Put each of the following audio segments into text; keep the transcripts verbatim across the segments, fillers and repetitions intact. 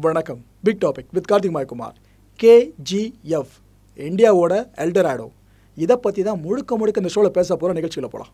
வணக்கம். Big topic with Karthik Mayakumar. KGF இந்தியாவோட Eldorado, இதை பற்றி தான் முழுக்க முழுக்க இந்த ஷோவில் பேச போகிற நிகழ்ச்சியில் போகலாம்.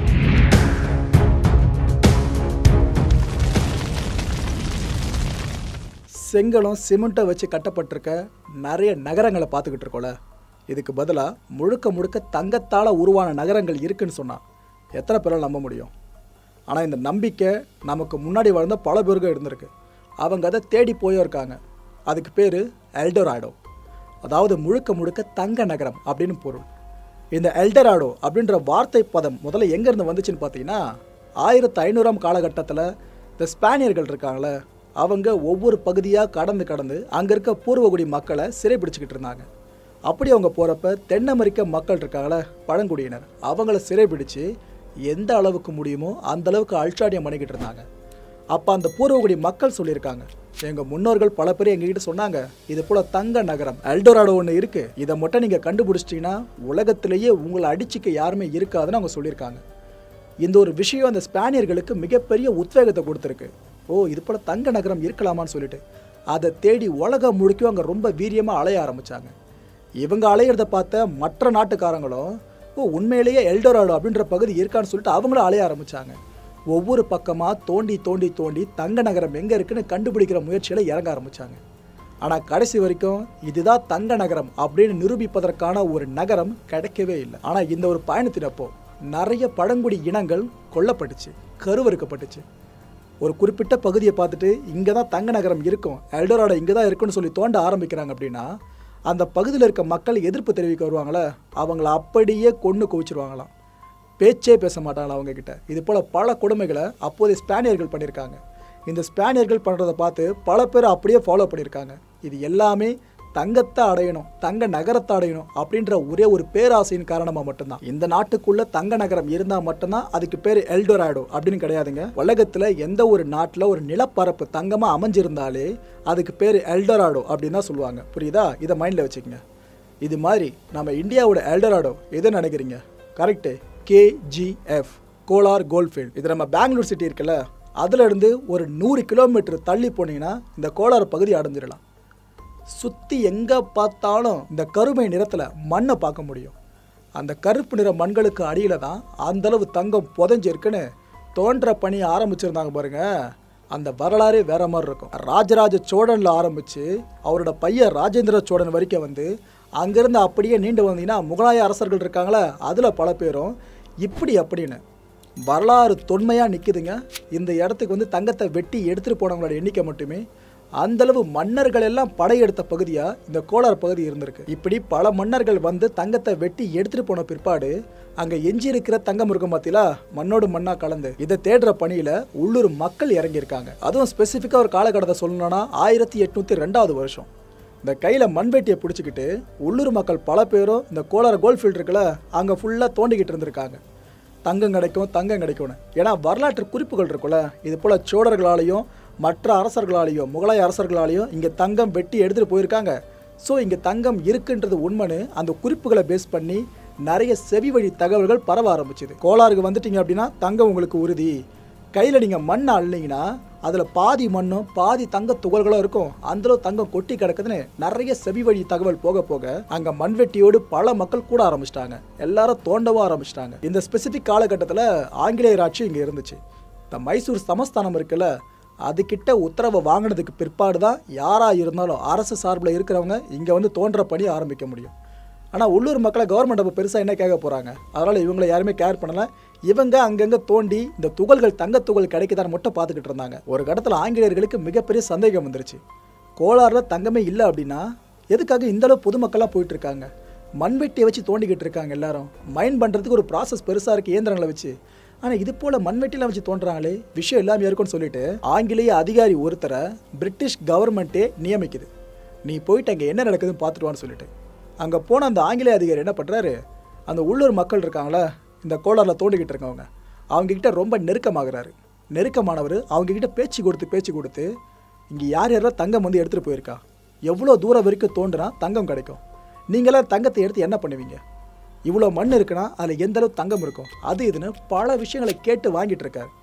செங்கலும் சிமெண்ட்டை வச்சு கட்டப்பட்டிருக்க நிறைய நகரங்களை பார்த்துக்கிட்டு இருக்கோம்ல, இதுக்கு பதிலாக முழுக்க முழுக்க தங்கத்தால் உருவான நகரங்கள் இருக்குன்னு சொன்னால் எத்தனை பேரால் நம்ப முடியும்? ஆனால் இந்த நம்பிக்கை நமக்கு முன்னாடி வாழ்ந்த பல பேருக்கு இருந்திருக்கு. அவங்க அதை தேடி போயும் இருக்காங்க. அதுக்கு பேர் எல்டராடோ, அதாவது முழுக்க முழுக்க தங்க நகரம் அப்படின்னு பொருள். இந்த எல்டராடோ அப்படின்ற வார்த்தை பதம் முதல்ல எங்கேருந்து வந்துச்சுன்னு பார்த்தீங்கன்னா, ஆயிரத்து ஐநூறாம் காலகட்டத்தில் இந்த ஸ்பானியர்கள் இருக்காங்களே, அவங்க ஒவ்வொரு பகுதியாக கடந்து கடந்து அங்கே இருக்க பூர்வகுடி மக்களை சிறைப்பிடிச்சிக்கிட்டு இருந்தாங்க. அப்படி அவங்க போகிறப்ப தென் அமெரிக்க மக்கள் இருக்காங்களே, பழங்குடியினர், அவங்கள சிறைப்பிடிச்சு எந்த அளவுக்கு முடியுமோ அந்த அளவுக்கு அல்சாடியம் பண்ணிக்கிட்டு இருந்தாங்க. அப்போ அந்த பூர்வகுடி மக்கள் சொல்லியிருக்காங்க, எங்கள் முன்னோர்கள் பல பேர் எங்ககிட்ட சொன்னாங்க, இது போல் தங்க நகரம் எல்டோராடோ ஒன்று இருக்குது, இதை மட்டும் நீங்கள் கண்டுபிடிச்சிட்டிங்கன்னா உலகத்திலேயே உங்களை அடிச்சிக்க யாருமே இருக்காதுன்னு அவங்க சொல்லியிருக்காங்க. இந்த ஒரு விஷயம் அந்த ஸ்பானியர்களுக்கு மிகப்பெரிய உத்வேகத்தை கொடுத்துருக்கு. ஓ, இது போல் தங்க நகரம் இருக்கலாமான்னு சொல்லிட்டு அதை தேடி உலகம் முழுக்க அங்கே ரொம்ப வீரியமாக அலைய ஆரம்பித்தாங்க. இவங்க அலையிறத பார்த்த மற்ற நாட்டுக்காரங்களும், ஓ உண்மையிலேயே எல்டோராடோ அப்படின்ற பகுதி இருக்கான்னு சொல்லிட்டு அவங்களும் அலைய ஆரம்பித்தாங்க. ஒவ்வொரு பக்கமாக தோண்டி தோண்டி தோண்டி தங்க நகரம் எங்கே இருக்குன்னு கண்டுபிடிக்கிற முயற்சியில் இறங்க ஆரம்பித்தாங்க. ஆனால் கடைசி வரைக்கும் இதுதான் தங்க நகரம் அப்படின்னு நிரூபிப்பதற்கான ஒரு நகரம் கிடைக்கவே இல்லை. ஆனால் இந்த ஒரு பயணத்தினப்போ நிறைய பழங்குடி இனங்கள் கொல்லப்பட்டுச்சு, கருவறுக்கப்பட்டுச்சு. ஒரு குறிப்பிட்ட பகுதியை பார்த்துட்டு இங்கே தான் தங்க நகரம் இருக்கும், எல்டோராடோ இங்கே தான் இருக்குன்னு சொல்லி தோண்ட ஆரம்பிக்கிறாங்க. அப்படின்னா அந்த பகுதியில் இருக்க மக்கள் எதிர்ப்பு தெரிவிக்க வருவாங்களே, அவங்கள அப்படியே கொன்று குவிச்சிருவாங்களாம். பேச்சே பேச மாட்டாங்களா அவங்கக்கிட்ட. இது போல் பல கொடுமைகளை அப்போதைய ஸ்பானியர்கள் பண்ணியிருக்காங்க. இந்த ஸ்பானியர்கள் பண்ணுறதை பார்த்து பல பேர் அப்படியே ஃபாலோ பண்ணியிருக்காங்க. இது எல்லாமே தங்கத்தை அடையணும், தங்க நகரத்தை அடையணும் அப்படின்ற ஒரே ஒரு பேராசையின் காரணமாக மட்டும்தான். இந்த நாட்டுக்குள்ளே தங்க நகரம் இருந்தால் மட்டும்தான் அதுக்கு பேர் எல்டோராடோ அப்படின்னு கிடையாதுங்க. உலகத்தில் எந்த ஒரு நாட்டில் ஒரு நிலப்பரப்பு தங்கமாக அமைஞ்சிருந்தாலே அதுக்கு பேர் எல்டோராடோ அப்படின்னு தான் சொல்லுவாங்க. புரியுதா? இதை மைண்டில் வச்சுக்கோங்க. இது மாதிரி நம்ம இந்தியாவோட எல்டோராடோ எது நினைக்கிறீங்க? Correct, KGF, Kolar gold field. இது நம்ம பெங்களூர் சிட்டி இருக்குல்ல, அதுலேருந்து ஒரு நூறு கிலோமீட்டர் தள்ளி போனீங்கன்னா இந்த கோலார் பகுதி அடைஞ்சிடலாம். சுற்றி எங்கே பார்த்தாலும் இந்த கருமை நிறத்தில் மண்ணை பார்க்க முடியும். அந்த கருப்பு நிற மண்களுக்கு அடியில் தான் அந்தளவு தங்கம் புதைஞ்சிருக்குன்னு தோன்ற பணி ஆரம்பிச்சிருந்தாங்க பாருங்க. அந்த வரலாறே வேற மாதிரி இருக்கும். ராஜராஜ சோழனில் ஆரம்பித்து அவரோட பையன் ராஜேந்திர சோழன் வரைக்கும் வந்து அங்கேருந்து அப்படியே நீண்டு வந்தீங்கன்னா முகலாய அரசர்கள் இருக்காங்களே, அதில் பல பேரும் இப்படி அப்படின்னு வரலாறு தொன்மையாக நிற்குதுங்க. இந்த இடத்துக்கு வந்து தங்கத்தை வெட்டி எடுத்துகிட்டு போனவங்களோட எண்ணிக்கை மட்டுமே அந்தளவு மன்னர்கள் எல்லாம் படையெடுத்த பகுதியாக இந்த கோலார் பகுதி இருந்திருக்கு. இப்படி பல மன்னர்கள் வந்து தங்கத்தை வெட்டி எடுத்துகிட்டு போன பிற்பாடு அங்கே எஞ்சி இருக்கிற தங்கம் இருக்கும் பார்த்தீங்களா, மண்ணோடு மண்ணாக கலந்து இதை தேடுற பணியில் உள்ளூர் மக்கள் இறங்கியிருக்காங்க. அதுவும் ஸ்பெசிஃபிக்காக ஒரு காலகட்டத்தை சொல்லணும்னா ஆயிரத்தி எட்நூற்றி ரெண்டாவது வருஷம் இந்த கையில் மண்வெட்டியை பிடிச்சிக்கிட்டு உள்ளூர் மக்கள் பல பேரும் இந்த கோலார் கோல்ஃபீல்ட் இருக்குல்ல, அங்கே ஃபுல்லாக தோண்டிக்கிட்டு இருந்திருக்காங்க. தங்கம் கிடைக்கும் தங்கம் கிடைக்கும்னு. ஏன்னா வரலாற்று குறிப்புகள் இருக்குல்ல, இது போல் சோழர்களாலேயும் மற்ற அரசர்களாலேயும் முகலாய அரசர்களாலேயும் இங்கே தங்கம் வெட்டி எடுத்துகிட்டு போயிருக்காங்க. ஸோ இங்கே தங்கம் இருக்குன்றது உண்மைன்னு அந்த குறிப்புகளை பேஸ் பண்ணி நிறைய செவி வழி தகவல்கள் பரவ ஆரம்பிச்சுது. கோலாருக்கு வந்துட்டீங்க அப்படின்னா தங்கம் உங்களுக்கு உறுதி. கையில் நீங்கள் மண் அள்ளிங்கன்னா அதில் பாதி மண்ணும் பாதி தங்க துகள்களும் இருக்கும், அந்தளவு தங்கம் கொட்டி கிடக்குதுன்னு நிறைய செவி வழி தகவல் போக போக அங்கே மண்வெட்டியோடு பல மக்கள் கூட ஆரம்பிச்சிட்டாங்க. எல்லாரும் தோண்டவும் ஆரம்பிச்சிட்டாங்க. இந்த ஸ்பெசிஃபிக் காலகட்டத்தில் ஆங்கிலேயர் ஆட்சி இங்கே இருந்துச்சு. இந்த மைசூர் சமஸ்தானம் இருக்குல்ல, அதுக்கிட்ட உத்தரவை வாங்கினதுக்கு பிற்பாடு தான் யாராக இருந்தாலும் அரசு சார்பில் இருக்கிறவங்க இங்கே வந்து தோன்ற பணி ஆரம்பிக்க முடியும். ஆனால் உள்ளூர் மக்களை கவர்மெண்ட் அப்போ பெருசாக என்ன கேட்க போகிறாங்க, அதனால் இவங்களை யாருமே கேர் பண்ணலை. இவங்க அங்கங்கே தோண்டி இந்த துகள்கள் தங்க துகள் கிடைக்குதான்னு மட்டும் பார்த்துக்கிட்டு இருந்தாங்க. ஒரு கட்டத்தில் ஆங்கிலேயர்களுக்கு மிகப்பெரிய சந்தேகம் வந்துருச்சு. கோலாரில் தங்கமே இல்லை அப்படின்னா எதுக்காக இந்தளவு பொதுமக்களாக போயிட்டுருக்காங்க, மண்வெட்டியை வச்சு தோண்டிக்கிட்டு இருக்காங்க எல்லாரும். மைண்ட் பண்ணுறதுக்கு ஒரு ப்ராசஸ் பெருசாக இருக்குது இயந்திரங்களை வச்சு. ஆனால் இது போல் மண்வெட்டிலாம் வச்சு தோன்றாங்களே, விஷயம் எல்லாமே இருக்குன்னு சொல்லிட்டு ஆங்கிலேய அதிகாரி ஒருத்தரை பிரிட்டிஷ் கவர்மெண்ட்டே நியமிக்குது. நீ போயிட்டு அங்கே என்ன நடக்குதுன்னு பார்த்துட்டுவான்னு சொல்லிட்டு அங்கே போன அந்த ஆங்கிலேய அதிகாரி என்ன பண்ணுறாரு, அந்த உள்ளூர் மக்கள் இருக்காங்களே, இந்த கோலாரில் தோண்டிக்கிட்டு இருக்கவங்க, அவங்கக்கிட்ட ரொம்ப நெருக்கமாகறாரு. நெருக்கமானவர் அவங்கக்கிட்ட பேச்சு கொடுத்து பேச்சு கொடுத்து இங்கே யார் யாரெல்லாம் தங்கம் வந்து எடுத்துகிட்டு போயிருக்கா, எவ்வளோ தூரம் வரைக்கும் தோன்றுனா தங்கம் கிடைக்கும், நீங்களாம் தங்கத்தை எடுத்து என்ன பண்ணுவீங்க, இவ்வளோ மண் இருக்குன்னா அதில் எந்தளவு தங்கம் இருக்கும், அது இதுன்னு பல விஷயங்களை கேட்டு வாங்கிட்டு இருக்காரு.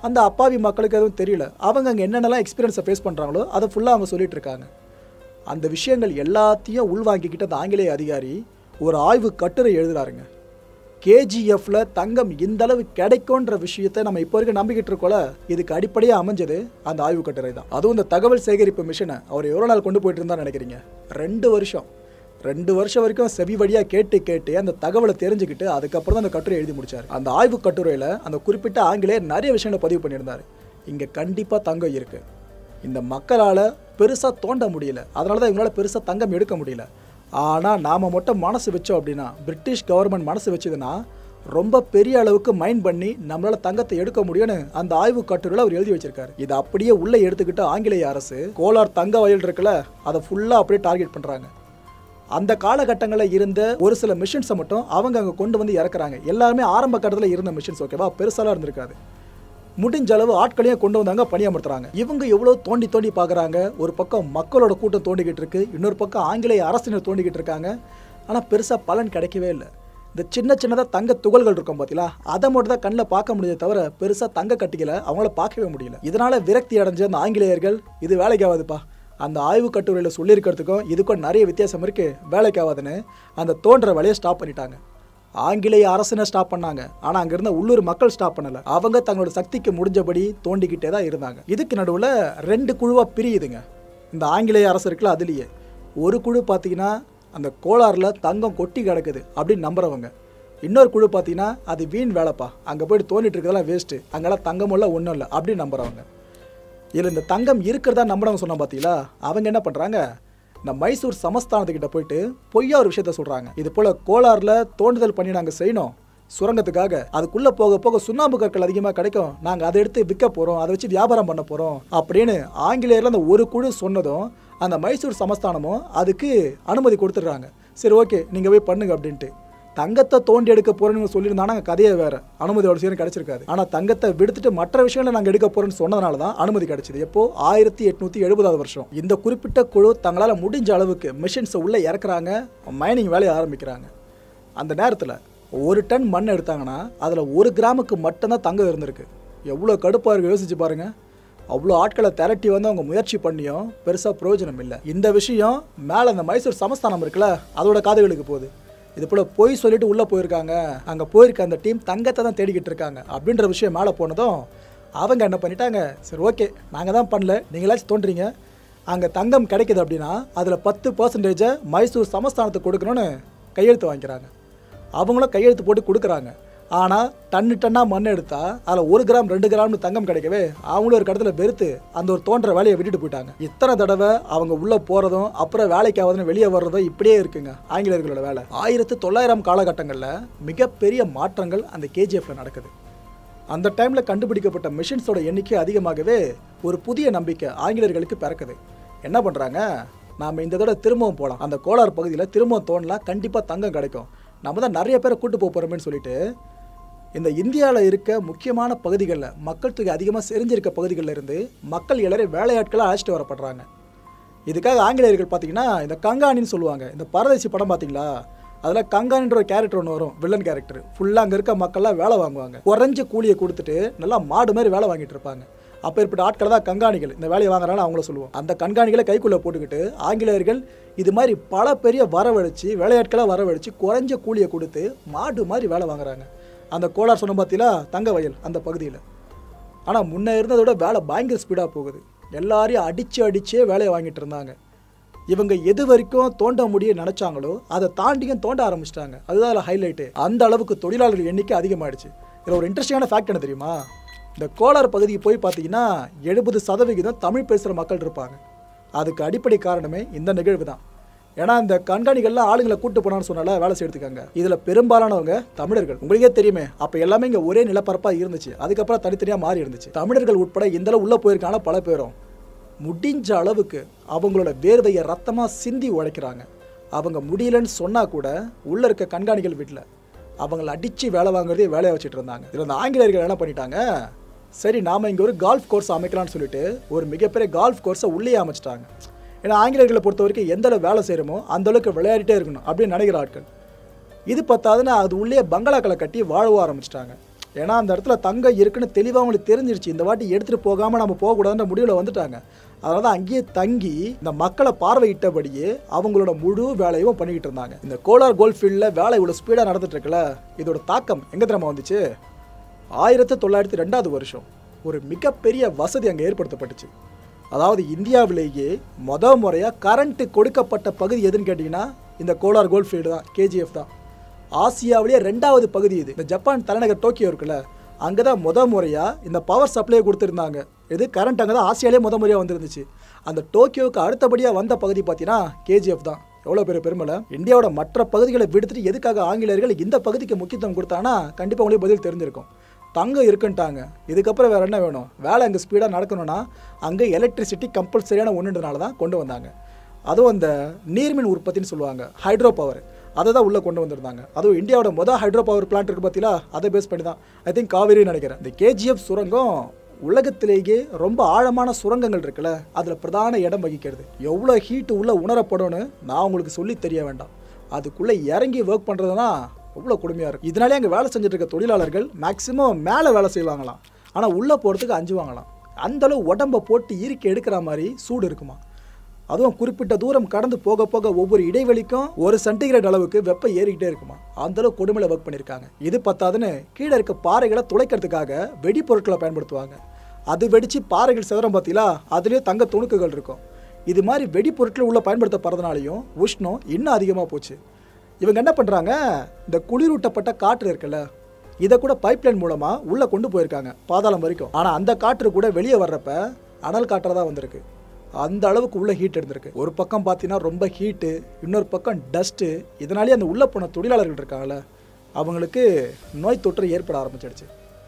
அந்த அப்பாவி மக்களுக்கு எதுவும் தெரியல. அவங்க அங்கே என்னென்னலாம் எக்ஸ்பீரியன்ஸை ஃபேஸ் பண்ணுறாங்களோ அதை ஃபுல்லாக அவங்க சொல்லிட்டு இருக்காங்க. அந்த விஷயங்கள் எல்லாத்தையும் உள்வாங்கிக்கிட்ட அந்த ஆங்கிலேய அதிகாரி ஒரு ஆய்வு கட்டுரை எழுதுறாருங்க. கேஜிஎஃப்ல தங்கம் இந்த அளவு கிடைக்கும்ன்ற விஷயத்தை நம்ம இப்போ வரைக்கும் நம்பிக்கிட்டு இருக்கோல, இதுக்கு அடிப்படையாக அமைஞ்சது அந்த ஆய்வு கட்டுரை தான். அதுவும் இந்த தகவல் சேகரிப்பு மிஷனை அவர் எவ்வளோ நாள் கொண்டு போயிட்டு இருந்தான்னு நினைக்கிறீங்க? ரெண்டு வருஷம் ரெண்டு வருஷம் வரைக்கும் செவி வழியாக கேட்டு கேட்டு அந்த தகவலை தெரிஞ்சுக்கிட்டு அதுக்கப்புறம் தான் அந்த கட்டுரை எழுதி முடிச்சார். அந்த ஆய்வு கட்டுரையில் அந்த குறிப்பிட்ட ஆங்கிலேயர் நிறைய விஷயங்களை பதிவு பண்ணியிருந்தார். இங்கே கண்டிப்பாக தங்கம் இருக்குது, இந்த மக்களால் பெருசாக தோண்ட முடியல, அதனால தான் இவங்களால் பெருசாக தங்கம் எடுக்க முடியல. ஆனால் நாம் மட்டும் மனசு வச்சோம் அப்படின்னா, பிரிட்டிஷ் கவர்மெண்ட் மனசு வச்சதுன்னா ரொம்ப பெரிய அளவுக்கு மைண்ட் பண்ணி நம்மளால் தங்கத்தை எடுக்க முடியும்னு அந்த ஆய்வு கட்டுரையில் அவர் எழுதி வச்சிருக்காரு. இதை அப்படியே உள்ளே எடுத்துக்கிட்டு ஆங்கிலேய அரசு கோலார் தங்க வயல் இருக்குல்ல, அதை ஃபுல்லாக அப்படியே டார்கெட் பண்ணுறாங்க. அந்த காலகட்டங்களில் இருந்த ஒரு சில மிஷின்ஸை மட்டும் அவங்க அங்கே கொண்டு வந்து இறக்குறாங்க. எல்லாருமே ஆரம்ப கட்டத்தில் இருந்த மிஷின்ஸ், ஓகேவா, பெருசாலாம் இருந்திருக்காது. முடிஞ்ச அளவு ஆட்களையும் கொண்டு வந்தாங்க, பணியமர்த்துறாங்க. இவங்க எவ்வளோ தோண்டி தோண்டி பார்க்குறாங்க. ஒரு பக்கம் மக்களோட கூட்டம் தோண்டிக்கிட்டு இருக்கு, இன்னொரு பக்கம் ஆங்கிலேய அரசினர் தோண்டிக்கிட்டு இருக்காங்க. ஆனால் பெருசாக பலன் கிடைக்கவே இல்லை. இந்த சின்ன சின்னதாக தங்க துகள்கள் இருக்கும் பார்த்தீங்களா, அதை மட்டும் தான் கண்ணில் பார்க்க முடியுது தவிர பெருசாக தங்க கட்டிகளை அவங்கள பார்க்கவே முடியல. இதனால் விரக்தி அடைஞ்ச அந்த ஆங்கிலேயர்கள் இது வேலைக்கு ஆகாதுப்பா, அந்த ஆய்வு கட்டுரையில் சொல்லியிருக்கிறதுக்கும் இதுக்கும் நிறைய வித்தியாசம் இருக்குது, வேலைக்கு ஆகாதுன்னு அந்த தோன்ற வேலையை ஸ்டாப் பண்ணிட்டாங்க. ஆங்கிலேய அரசினை ஸ்டாப் பண்ணாங்க, ஆனால் அங்கே இருந்த உள்ளூர் மக்கள் ஸ்டாப் பண்ணலை. அவங்க தங்களோட சக்திக்கு முடிஞ்சபடி தோண்டிக்கிட்டே தான் இருந்தாங்க. இதுக்கு நடுவில் ரெண்டு குழுவாக பிரியுதுங்க இந்த ஆங்கிலேய அரசு இருக்குல்ல. அதுலேயே ஒரு குழு பார்த்தீங்கன்னா அந்த கோலாரில் தங்கம் கொட்டி கிடக்குது அப்படின்னு நம்புறவங்க. இன்னொரு குழு பார்த்தீங்கன்னா அது வீண் வேலைப்பா, அங்கே போய்ட்டு தோண்டிட்டு இருக்கிறதெல்லாம் வேஸ்ட்டு, அங்கெல்லாம் தங்கம் இல்லை ஒன்றும் இல்லை அப்படின்னு நம்புறவங்க. இதில் இந்த தங்கம் இருக்கிறதா நம்புறவங்க சொன்னால் பார்த்தீங்களா, அவங்க என்ன பண்ணுறாங்க, இந்த மைசூர் சமஸ்தானத்துக்கிட்ட போயிட்டு பொய்யா ஒரு விஷயத்த சொல்கிறாங்க. இது போல் கோலாரில் தோண்டுதல் பண்ணி நாங்கள் செய்யணும் சுரங்கத்துக்காக, அதுக்குள்ளே போக போக சுண்ணாம்பு கற்கள் அதிகமாக கிடைக்கும், நாங்கள் அதை எடுத்து விற்க போகிறோம், அதை வச்சு வியாபாரம் பண்ண போகிறோம் அப்படின்னு ஆங்கிலேயரில் அந்த ஒரு குழு சொன்னதும் அந்த மைசூர் சமஸ்தானமும் அதுக்கு அனுமதி கொடுத்துட்றாங்க. சரி ஓகே நீங்கள் போய் பண்ணுங்க அப்படின்ட்டு. தங்கத்தை தோண்டி எடுக்க போகிறேன்னு சொல்லியிருந்தாங்க, கதையே வேறு, அனுமதியோட விஷயம் கிடச்சிருக்காது. ஆனால் தங்கத்தை விடுத்துட்டு மற்ற விஷயங்களை நாங்கள் எடுக்க போகிறோன்னு சொன்னதுனால தான் அனுமதி கிடச்சிது. எப்போ ஆயிரத்தி எட்நூற்றி எழுபதாவது வருஷம் இந்த குறிப்பிட்ட குழு தங்களால் முடிஞ்ச அளவுக்கு மிஷின்ஸை உள்ளே இறக்குறாங்க, மைனிங் வேலையை ஆரம்பிக்கிறாங்க. அந்த நேரத்தில் ஒரு டன் மண் எடுத்தாங்கன்னா அதில் ஒரு கிராமுக்கு மட்டும்தான் தங்கம் இருந்திருக்கு. எவ்வளோ கடுப்பாக இருக்குது யோசிச்சு பாருங்கள். அவ்வளோ ஆட்களை திரட்டி வந்து அவங்க முயற்சி பண்ணியும் பெருசாக பிரயோஜனம் இல்லை. இந்த விஷயம் மேலே அந்த மைசூர் சமஸ்தானம் இருக்குல்ல, அதோட காதுகளுக்கு போகுது. இது போல் போய் சொல்லிட்டு உள்ளே போயிருக்காங்க, அங்கே போயிருக்க அந்த டீம் தங்கத்தை தான் தேடிக்கிட்டு இருக்காங்க அப்படின்ற விஷயம் மேலே போனதும் அவங்க என்ன பண்ணிட்டாங்க, சரி ஓகே நாங்கள் தான் பண்ணல, நீங்களாச்சும் தோன்றீங்க, அங்கே தங்கம் கிடைக்குது அப்படின்னா அதில் பத்து பர்சன்டேஜை மைசூர் சமஸ்தானத்துக்கு கொடுக்கணும்னு கையெழுத்து வாங்கிக்கிறாங்க. அவங்களும் கையெழுத்து போட்டு கொடுக்குறாங்க. ஆனால் டன்னு டன்னாக மண் எடுத்தால் அதில் ஒரு கிராம் ரெண்டு கிராம்னு தங்கம் கிடைக்கவே அவங்களும் ஒரு கடத்தில் வெறுத்து அந்த ஒரு தோன்ற வேலையை விட்டுட்டு போயிட்டாங்க. இத்தனை தடவை அவங்க உள்ளே போகிறதும் அப்புறம் வேலைக்கு ஆகுதுன்னு வெளியே வர்றதும் இப்படியே இருக்குங்க ஆங்கிலேயர்களோட வேலை. ஆயிரத்து தொள்ளாயிரம் காலகட்டங்களில் மிகப்பெரிய மாற்றங்கள் அந்த கேஜிஎஃப்ல நடக்குது. அந்த டைமில் கண்டுபிடிக்கப்பட்ட மிஷின்ஸோட எண்ணிக்கை அதிகமாகவே ஒரு புதிய நம்பிக்கை ஆங்கிலேயர்களுக்கு பிறக்குது. என்ன பண்ணுறாங்க, நாம் இந்த தடவை திரும்பவும் போகலாம், அந்த கோலார் பகுதியில் திரும்பவும் தோண்டலாம், கண்டிப்பாக தங்கம் கிடைக்கும், நம்ம தான் நிறைய பேரை கூட்டு போக போகிறோமேன்னு சொல்லிட்டு இந்த இந்தியாவில் இருக்க முக்கியமான பகுதிகளில் மக்கள் தொகை அதிகமாக செறிஞ்சிருக்க பகுதிகளில் இருந்து மக்கள் எல்லாரையும் வேலையாட்களாக அழைச்சிட்டு வரப்படுறாங்க. இதுக்காக ஆங்கிலேயர்கள் பார்த்தீங்கன்னா இந்த கங்காணின்னு சொல்லுவாங்க. இந்த பரதேசி படம் பார்த்தீங்களா, அதில் கங்காணின்ற ஒரு கேரக்டர் ஒன்று வரும், வில்லன் கேரக்டர். ஃபுல்லாக அங்கே இருக்க மக்கள்லாம் வேலை வாங்குவாங்க, குறைஞ்ச கூலியை கொடுத்துட்டு நல்லா மாடு மாதிரி வேலை வாங்கிட்டு இருப்பாங்க. அப்போ ஏற்பட்ட ஆட்களை தான் கண்காணிகள், இந்த வேலையை வாங்குறாங்க அவங்கள சொல்லுவோம். அந்த கண்காணிகளை கைக்குள்ளே போட்டுக்கிட்டு ஆங்கிலேயர்கள் இது மாதிரி பல பெரிய வரவழைச்சி வேலையாட்களாக வரவழைச்சி குறைஞ்ச கூலியை கொடுத்து மாடு மாதிரி வேலை வாங்குறாங்க. அந்த கோலார் சொன்ன பார்த்தீங்களா தங்க வயல் அந்த பகுதியில். ஆனால் முன்னே இருந்ததோட வேலை பயங்கர ஸ்பீடாக போகுது. எல்லாரையும் அடித்து அடித்தே வேலையை வாங்கிட்டு இருந்தாங்க. இவங்க எது வரைக்கும் தோண்ட முடிய நினச்சாங்களோ அதை தாண்டியும் தோண்ட ஆரம்பிச்சிட்டாங்க. அதுதான் அதில் ஹைலைட்டு. அந்த அளவுக்கு தொழிலாளர்கள் எண்ணிக்கை அதிகமாகிடுச்சு. இதில் ஒரு இன்ட்ரெஸ்டிங்கான ஃபேக்ட் என்ன தெரியுமா, இந்த கோலார் பகுதிக்கு போய் பார்த்தீங்கன்னா எழுபது சதவிகிதம் தமிழ் பேசுகிற மக்கள் இருப்பாங்க. அதுக்கு அடிப்படை காரணமே இந்த நிகழ்வு தான். ஏன்னா இந்த கண்காணிகள்லாம் ஆளுங்களை கூட்டு போனான்னு சொன்னால வேலை செய்யறதுக்காங்க. இதில் பெரும்பாலானவங்க தமிழர்கள். உங்களுக்கே தெரியுமே, அப்போ எல்லாமே இங்கே ஒரே நிலப்பரப்பாக இருந்துச்சு, அதுக்கப்புறம் தனித்தனியாக மாறி இருந்துச்சு. தமிழர்கள் உட்பட இந்தளவு உள்ளே போயிருக்காங்க பல பேரும். முடிஞ்ச அளவுக்கு அவங்களோட வேர்வையை ரத்தமாக சிந்தி உழைக்கிறாங்க. அவங்க முடியலன்னு சொன்னால் கூட உள்ளே இருக்க கண்காணிகள் வீட்டில் அவங்கள அடித்து வேலை வாங்குறதே வேலையை வச்சுட்டு இருந்தாங்க. இதில் அந்த ஆங்கிலேயர்கள் என்ன பண்ணிட்டாங்க, சரி நாம் இங்கே ஒரு கால்ஃப் கோர்ஸ் அமைக்கலாம்னு சொல்லிட்டு ஒரு மிகப்பெரிய கால்ஃப் கோர்ஸை உள்ளே அமைச்சிட்டாங்க. ஏன்னா ஆங்கிலேயர்களை பொறுத்த வரைக்கும் எந்த அளவு வேலை செய்கிறோமோ அந்தளவுக்கு விளையாடிட்டே இருக்கணும் அப்படின்னு நினைக்கிற ஆட்கள். இது பத்தாதுன்னு அது உள்ளே பங்களாக்களை கட்டி வாழவும் ஆரம்பிச்சிட்டாங்க. ஏன்னா அந்த இடத்துல தங்கம் இருக்குன்னு தெளிவாக அவங்களுக்கு தெரிஞ்சிருச்சு. இந்த வாட்டி எடுத்துகிட்டு போகாமல் நம்ம போகக்கூடாதுன்ற முடிவில் வந்துட்டாங்க. அதனால தான் அங்கேயே தங்கி இந்த மக்களை பார்வையிட்டபடியே அவங்களோட முழு வேலையும் பண்ணிக்கிட்டு இருந்தாங்க. இந்த கோலார் கோல்ஃபீல்டில் வேலை இவ்வளோ ஸ்பீடாக நடந்துட்டு இருக்குல்ல, இதோட தாக்கம் எங்கே தினமா வந்துச்சு? ஆயிரத்தி தொள்ளாயிரத்தி ரெண்டாவது வருஷம் ஒரு மிகப்பெரிய வசதி அங்கே ஏற்படுத்தப்பட்டுச்சு. அதாவது இந்தியாவிலேயே முத முறையாக கரண்ட்டு கொடுக்கப்பட்ட பகுதி எதுன்னு கேட்டிங்கன்னா இந்த கோலார் கோல்ஃபீல்டு தான், கேஜிஎஃப் தான். ஆசியாவிலேயே ரெண்டாவது பகுதி இது. இந்த ஜப்பான் தலைநகர் டோக்கியோ இருக்குல்ல, அங்கே தான் முத முறையாக இந்த பவர் சப்ளையை கொடுத்துருந்தாங்க. இது கரண்ட் அங்கே தான் ஆசியாவிலே முத முறையாக வந்துருந்துச்சு. அந்த டோக்கியோவுக்கு அடுத்தபடியாக வந்த பகுதி பார்த்தீங்கன்னா கேஜிஎஃப் தான். எவ்வளோ பெரிய பெருமலை! இந்தியாவோட மற்ற பகுதிகளை விடுத்துட்டு எதுக்காக ஆங்கிலேயர்கள் இந்த பகுதிக்கு முக்கியத்துவம் கொடுத்தாங்கன்னா கண்டிப்பாக உங்களுக்கு பதில் தெரிஞ்சிருக்கும். தங்கம் இருக்குன்ட்டாங்க, இதுக்கப்புறம் வேறு என்ன வேணும்? வேலை அங்கே ஸ்பீடாக நடக்கணும்னா அங்கே எலக்ட்ரிசிட்டி கம்பல்சரியான ஒன்றுன்றனால தான் கொண்டு வந்தாங்க. அதுவும் அந்த நீர்மின் உற்பத்தின்னு சொல்லுவாங்க, ஹைட்ரோ பவர், அதை தான் உள்ளே கொண்டு வந்திருந்தாங்க. அதுவும் இந்தியாவோட மொதல் ஹைட்ரோ பவர் பிளான்ட் இருக்குது பார்த்தீங்களா, அதை பேஸ் பண்ணி தான். ஐ திங்க் காவேரின்னு நினைக்கிறேன். இந்த கேஜிஎஃப் சுரங்கம் உலகத்திலேயே ரொம்ப ஆழமான சுரங்கங்கள் இருக்குல்ல, அதில் பிரதான இடம் வகிக்கிறது. எவ்வளோ ஹீட்டு உள்ளே உணரப்படும்னு நான் உங்களுக்கு சொல்லி தெரிய வேண்டாம். அதுக்குள்ளே இறங்கி ஒர்க் பண்ணுறதுனா எவ்வளோ கொடுமையாக இருக்கும். இதனாலே அங்கே வேலை செஞ்சுட்டு இருக்க தொழிலாளர்கள் மேக்ஸிமம் மேலே வேலை செய்வாங்களாம், ஆனால் உள்ளே போகிறதுக்கு அஞ்சுவாங்களாம். அந்தளவு உடம்பை போட்டு இறுக்கி எடுக்கிற மாதிரி சூடு இருக்குமா. அதுவும் குறிப்பிட்ட தூரம் கடந்து போக போக ஒவ்வொரு இடைவெளிக்கும் ஒரு சென்டிகிரேட் அளவுக்கு வெப்பம் ஏறிக்கிட்டே இருக்குமா. அந்தளவு கொடுமையில ஒர்க் பண்ணியிருக்காங்க. இது பத்தாதுன்னு கீழே இருக்க பாறைகளை துளைக்கிறதுக்காக வெடிப்பொருட்களை பயன்படுத்துவாங்க. அது வெடிச்சு பாறைகள் சிதறம் பார்த்தீங்களா, அதுலேயும் தங்க துணுக்குகள் இருக்கும். இது மாதிரி வெடிப்பொருட்கள் உள்ள பயன்படுத்தப்படுறதுனாலையும் உஷ்ணம் இன்னும் அதிகமாக போச்சு. இவங்க என்ன பண்ணுறாங்க, இந்த குளிரூட்டப்பட்ட காற்று இருக்குல்ல, இதை கூட பைப்லைன் மூலமாக உள்ளே கொண்டு போயிருக்காங்க பாதாளம் வரைக்கும். ஆனால் அந்த காற்று கூட வெளியே வர்றப்ப அனல் காற்றாக தான் வந்திருக்கு. அந்த அளவுக்கு உள்ள ஹீட் இருந்திருக்கு. ஒரு பக்கம் பார்த்தீங்கன்னா ரொம்ப ஹீட்டு, இன்னொரு பக்கம் டஸ்ட்டு. இதனாலேயே அந்த உள்ளே போன தொழிலாளர்கள் இருக்காங்கல்ல, அவங்களுக்கு நோய் தொற்று ஏற்பட ஆரம்பிச்சிடுச்சு.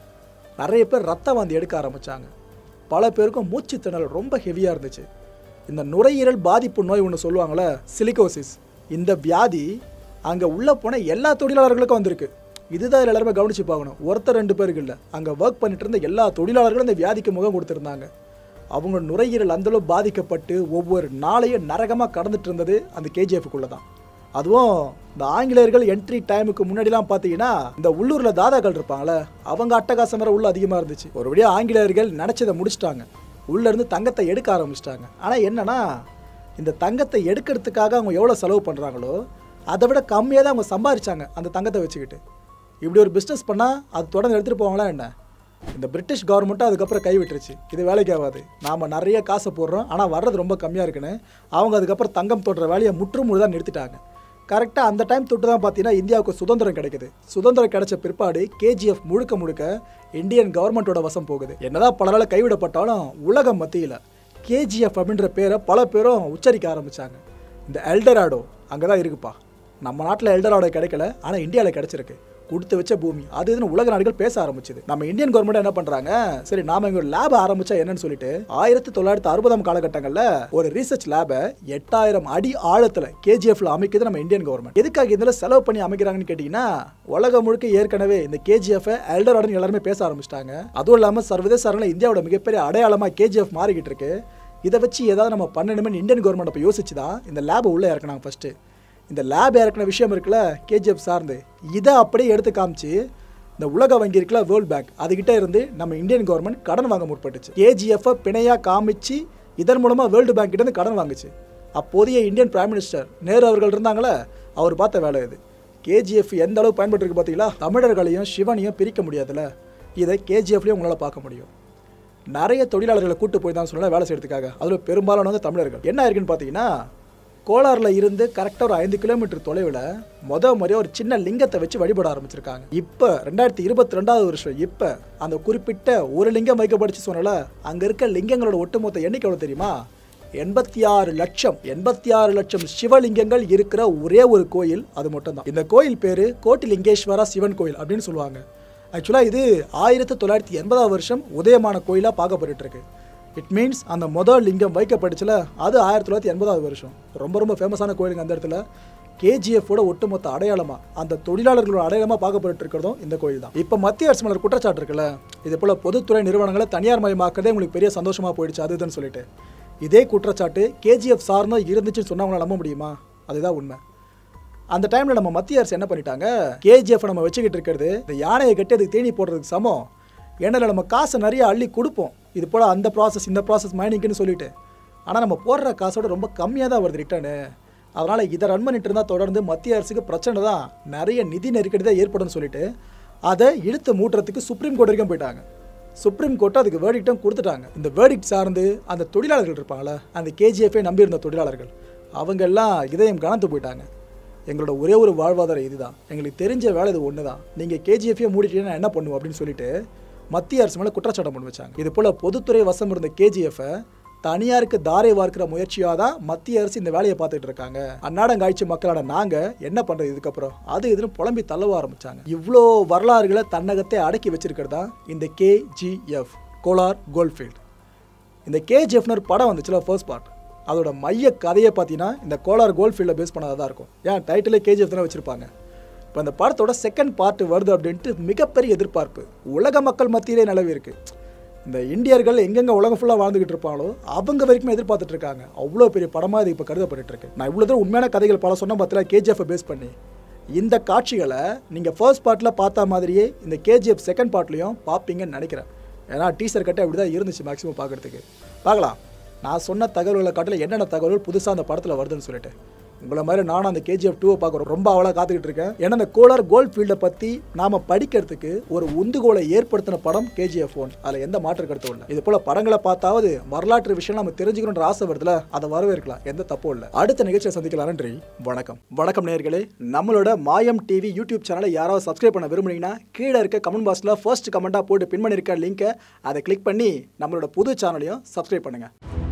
நிறைய பேர் ரத்த வாந்தி எடுக்க ஆரம்பித்தாங்க. பல பேருக்கும் மூச்சு திணறல் ரொம்ப ஹெவியாக இருந்துச்சு. இந்த நுரையீரல் பாதிப்பு நோய் ஒன்று சொல்லுவாங்கள்ல, சிலிகோசிஸ், இந்த வியாதி அங்கே உள்ளே போன எல்லா தொழிலாளர்களுக்கும் வந்திருக்கு. இதுதான் இதில் எல்லாருமே கவனித்து பார்க்கணும். ஒருத்தர் ரெண்டு பேருக்கு இல்லை, அங்கே ஒர்க் பண்ணிட்டு இருந்த எல்லா தொழிலாளர்களும் இந்த வியாதிக்கு முகம் கொடுத்துருந்தாங்க. அவங்க நுரையீரல் அந்தளவு பாதிக்கப்பட்டு ஒவ்வொரு நாளையும் நரகமாக கடந்துட்டு இருந்தது அந்த கேஜிஎஃப்குள்ளே தான். அதுவும் இந்த ஆங்கிலேயர்கள் என்ட்ரி டைமுக்கு முன்னாடிலாம் பார்த்தீங்கன்னா இந்த உள்ளூரில் தாதாக்கள் இருப்பாங்களே, அவங்க அட்டகாசம் வேறு உள்ள அதிகமாக இருந்துச்சு. ஒரு வழியாக ஆங்கிலேயர்கள் நினச்சதை முடிச்சிட்டாங்க, உள்ளேருந்து தங்கத்தை எடுக்க ஆரம்பிச்சிட்டாங்க. ஆனால் என்னன்னா, இந்த தங்கத்தை எடுக்கிறதுக்காக அவங்க எவ்வளோ செலவு பண்ணுறாங்களோ அதை விட கம்மியாக தான் அவங்க சம்பாதிச்சாங்க அந்த தங்கத்தை வச்சுக்கிட்டு. இப்படி ஒரு பிஸ்னஸ் பண்ணால் அது தொடர்ந்து எடுத்துகிட்டு போவாங்களா என்ன? இந்த பிரிட்டிஷ் கவர்மெண்ட்டும் அதுக்கப்புறம் கைவிட்டுருச்சு. இது வேலைக்கு ஆகாது, நாம் நிறைய காசை போடுறோம் ஆனால் வர்றது ரொம்ப கம்மியாக இருக்குன்னு அவங்க அதுக்கப்புறம் தங்கம் தொடுற வேலையை முற்றுமுழு தான் நிறுத்திட்டாங்க. கரெக்டாக அந்த டைம் தொட்டு தான் பார்த்தீங்கன்னா இந்தியாவுக்கு சுதந்திரம் கிடைக்குது. சுதந்திரம் கிடைச்ச பிற்பாடு கேஜிஎஃப் முழுக்க முழுக்க இந்தியன் கவர்மெண்ட்டோட வசம் போகுது. என்னதான் பலரால் கைவிடப்பட்டாலும் உலகம் மத்தியில் கேஜிஎஃப் அப்படின்ற பேரை பல பேரும் உச்சரிக்க ஆரம்பித்தாங்க. இந்த எல்டராடோ அங்கே தான் இருக்குப்பா. நம்ம நாட்டில் எல்டராடோ கிடைக்கல, ஆனால் இந்தியாவில் கிடச்சிருக்கு. கொடுத்து வச்ச பூமி அது இதுன்னு உலக நாடுகள் பேச ஆரம்பிச்சது. நம்ம இந்தியன் கவர்மெண்ட் என்ன பண்றாங்க, சரி நாம இங்க ஒரு லேப் ஆரம்பிச்சா என்னன்னு சொல்லிட்டு ஆயிரத்தி தொள்ளாயிரத்தி அறுபதாம் காலகட்டங்கள்ல ஒரு ரிசர்ச் லேபை எட்டாயிரம் அடி ஆழத்துல கேஜிஎஃப்ல அமைக்குது நம்ம இந்தியன் கவர்மெண்ட். எதுக்காக இதுல செலவு பண்ணி அமைக்கிறாங்கன்னு கேட்டீங்கன்னா, உலகம் முழுக்க ஏற்கனவே இந்த கேஜிஎஃப் எல்டராடோன்னு எல்லாருமே பேச ஆரம்பிச்சிட்டாங்க. அதுவும் இல்லாம சர்வதேச அரங்கில் இந்தியாவோட மிகப்பெரிய அடையாளமா கேஜிஎஃப் மாறிக்கிட்டு இருக்கு. இதை வச்சு ஏதாவது நம்ம பண்ணணும்னு இந்தியன் கவர்மெண்ட் அப்போ யோசிச்சு தான் இந்த லேபை உள்ள இறக்குனாங்க. ஃபர்ஸ்ட் இந்த லேப் இறக்குன விஷயம் இருக்குல்ல கேஜிஎஃப் சார்ந்து, இதை அப்படியே எடுத்து காமிச்சு இந்த உலக வங்கி இருக்குல்ல வேர்ல்ட் பேங்க், அதுகிட்ட இருந்து நம்ம இந்தியன் கவர்மெண்ட் கடன் வாங்க முற்பட்டுச்சு. கேஜிஎஃப் பிணையாக காமிச்சு இதன் மூலமாக வேர்ல்டு பேங்க் கிட்ட இருந்து கடன் வாங்குச்சு. அப்போதைய இந்தியன் பிரைம் மினிஸ்டர் நேரு அவர்கள் இருந்தாங்களே, அவர் பார்த்த வேலை இது. கேஜிஎஃப் எந்த அளவு பயன்பட்டு இருக்கு பார்த்தீங்களா. தமிழர்களையும் சிவனையும் பிரிக்க முடியாதுல்ல, இதை கேஜிஎஃப்லேயும் உங்களால் பார்க்க முடியும். நிறைய தொழிலாளர்களை கூட்டு போய் தான் சொல்லலாம் வேலை செய்யறதுக்காக. அதில் பெரும்பாலானவங்க தமிழர்கள். என்ன இருக்குன்னு பார்த்தீங்கன்னா, கோலாரில் இருந்து கரெக்டாக ஒரு ஐந்து கிலோமீட்டர் தொலைவில் மொதல் முறையாக ஒரு சின்ன லிங்கத்தை வச்சு வழிபட ஆரம்பிச்சிருக்காங்க. இப்போ ரெண்டாயிரத்தி இருபத்தி ரெண்டாவது வருஷம் இப்போ அந்த குறிப்பிட்ட ஒரு லிங்கம் வைக்கப்படுச்சு சொன்னால, அங்கே இருக்க லிங்கங்களோட ஒட்டுமொத்த எண்ணிக்கை எவ்வளோ தெரியுமா? எண்பத்தி ஆறு லட்சம் எண்பத்தி ஆறு லட்சம் சிவலிங்கங்கள் இருக்கிற ஒரே ஒரு கோயில் அது மட்டும்தான். இந்த கோயில் பேர் கோட்டிலிங்கேஸ்வரா சிவன் கோயில் அப்படின்னு சொல்லுவாங்க. ஆக்சுவலாக இது ஆயிரத்தி தொள்ளாயிரத்தி எண்பதாம் வருஷம் உதயமான கோயிலாக பார்க்கப்பட்டு இருக்கு. இட் மீன்ஸ் அந்த முதல் லிங்கம் வைக்கப்பட்டுச்சுல அது ஆயிரத்தி தொள்ளாயிரத்தி எண்பதாவது வருஷம். ரொம்ப ரொம்ப ஃபேமஸான கோயிலுங்க அந்த இடத்துல. கேஜிஎஃபோட ஒட்டுமொத்த அடையாளமாக அந்த தொழிலாளர்களோட அடையாளமாக பார்க்கப்பட்டு இருக்கிறதும் இந்த கோயில் தான். இப்போ மத்திய அரசு மேலே குற்றச்சாட்டு இருக்குல்ல, இதே போல் பொதுத்துறை நிறுவனங்களை தனியார் மயமாக்கதே உங்களுக்கு பெரிய சந்தோஷமாக போயிடுச்சு அதுன்னு சொல்லிட்டு. இதே குற்றச்சாட்டு கேஜிஎஃப் சார்ந்தோ இருந்துச்சுன்னு சொன்னால் அவங்களால நம்ப முடியுமா? அதுதான் உண்மை. அந்த டைமில் நம்ம மத்திய அரசு என்ன பண்ணிட்டாங்க, கேஜிஎஃப் நம்ம வச்சுக்கிட்டு இருக்கிறது இந்த யானையை கட்டி அதுக்கு தேனி போடுறதுக்கு சமம், ஏன்னா நம்ம காசை நிறைய அள்ளி கொடுப்போம், இது போல் அந்த ப்ராசஸ் இந்த ப்ராசஸ் மைனிங்னு சொல்லிட்டு. ஆனால் நம்ம போடுற காசோட ரொம்ப கம்மியாக தான் வருது ரிட்டர்னு. அதனால் இதை ரன் பண்ணிட்டு இருந்தால் தொடர்ந்து மத்திய அரசுக்கு பிரச்சனை தான், நிறைய நிதி நெருக்கடி தான் ஏற்படும்னு சொல்லிட்டு அதை இழுத்து மூட்டுறதுக்கு சுப்ரீம் கோர்ட் வரைக்கும் போயிட்டாங்க. சுப்ரீம் கோர்ட்டு அதுக்கு வேர்டிக்டும் கொடுத்துட்டாங்க. இந்த வேர்டிக்ட் சார்ந்து அந்த தொழிலாளர்கள் இருப்பாங்களே, அந்த கேஜிஎஃப்பை நம்பியிருந்த தொழிலாளர்கள், அவங்க எல்லாம் இதயம் கனத்து போயிட்டாங்க. எங்களோட ஒரே ஒரு வாழ்வாதாரம் இதுதான், எங்களுக்கு தெரிஞ்ச வேலை இது ஒன்று தான், நீங்கள் கேஜிஎஃப்பையே மூடிட்டீங்கன்னா என்ன பண்ணுவோம் அப்படின்னு சொல்லிட்டு மத்திய அரசு மேலே குற்றச்சாட்டம் பண்ணி வச்சாங்க. இது போல் பொதுத்துறை வசம் இருந்த கேஜிஎஃப்பை தனியாருக்கு தாரை வார்க்கிற முயற்சியாக தான் மத்திய அரசு இந்த வேலையை பார்த்துட்டு இருக்காங்க. அன்னாடங்காய்ச்சி மக்களான நாங்கள் என்ன பண்ணுறது இதுக்கப்புறம், அது இதுன்னு புலம்பி தள்ளவ ஆரம்பித்தாங்க. இவ்வளோ வரலாறுகளை தன்னகத்தை அடக்கி வச்சிருக்கிறதா இந்த கேஜிஎஃப், கோலார் கோல்ட்ஃபீல்டு. இந்த கேஜிஎஃப்னு ஒரு படம் வந்துச்சுல ஃபர்ஸ்ட் பார்ட், அதோட மைய கதையை பார்த்தீங்கன்னா இந்த கோலார் கோல்ட்ஃபீல்டை பேஸ் பண்ணதாக தான் இருக்கும். ஏன் டைட்டிலே கேஜிஎஃப் தானே வச்சுருப்பாங்க. இப்போ அந்த படத்தோட செகண்ட் பார்ட் வருது அப்படின்ட்டு மிகப்பெரிய எதிர்பார்ப்பு உலக மக்கள் மத்தியிலே நிலவி இருக்குது. இந்த இந்தியர்கள் எங்கெங்கே உலகம் ஃபுல்லாக வாழ்ந்துகிட்டு இருப்பாங்களோ அவங்க வரைக்கும் எதிர்பார்த்துட்டு இருக்காங்க. அவ்வளோ பெரிய படமாக இது இப்போ கருதப்பட்டு இருக்கு. நான் இவ்வளோ தூரம் உண்மையான கதைகள் பல சொன்ன பார்த்தீங்கன்னா கேஜிஎஃப்பை பேஸ் பண்ணி இந்த காட்சிகளை நீங்கள் ஃபர்ஸ்ட் பார்ட்டில் பார்த்த மாதிரியே இந்த கேஜிஎஃப் செகண்ட் பார்ட்லையும் பார்ப்பீங்கன்னு நினைக்கிறேன். ஏன்னா டீசர் கட்டே அப்படி தான் இருந்துச்சு மேக்ஸிமம் பார்க்குறதுக்கு. பார்க்கலாம் நான் சொன்ன தகவல்களை காட்டில் என்னென்ன தகவல்கள் புதுசாக அந்த படத்தில் வருதுன்னு சொல்லிட்டு. உங்களை மாதிரி நானும் அந்த கேஜிஎஃப் டூவை பார்க்குறோம் ரொம்ப அவளாக காத்துக்கிட்டு இருக்கேன். ஏன்னா அந்த கோலார் கோல்ட்ஃபீல்டை பற்றி நாம் படிக்கிறதுக்கு ஒரு உந்துகோலை ஏற்படுத்தின படம் கேஜிஎஃப் ஒன். அதில் எந்த மாற்று கருத்தும் இல்லை. இது போல் படங்களை பார்த்தாவது வரலாற்று விஷயம் நம்ம தெரிஞ்சுக்கணுன்ற ஆசை வருதுல, அதை வரவேற்கலாம், எந்த தப்பும் இல்லை. அடுத்த நிகழ்ச்சியை சந்திக்கலாம். நன்றி, வணக்கம். வணக்கம் நேயர்களே, நம்மளோட மாயம் டிவி யூடியூப் சேனலை யாராவது சப்ஸ்கிரைப் பண்ண விரும்புனீங்கன்னா கீழே இருக்க கமெண்ட் பாக்ஸில் ஃபர்ஸ்ட் கமெண்ட்டாக போட்டு பின் பண்ணியிருக்க லிங்கை அதை கிளிக் பண்ணி நம்மளோட புது சேனலையும் சப்ஸ்கிரைப் பண்ணுங்கள்.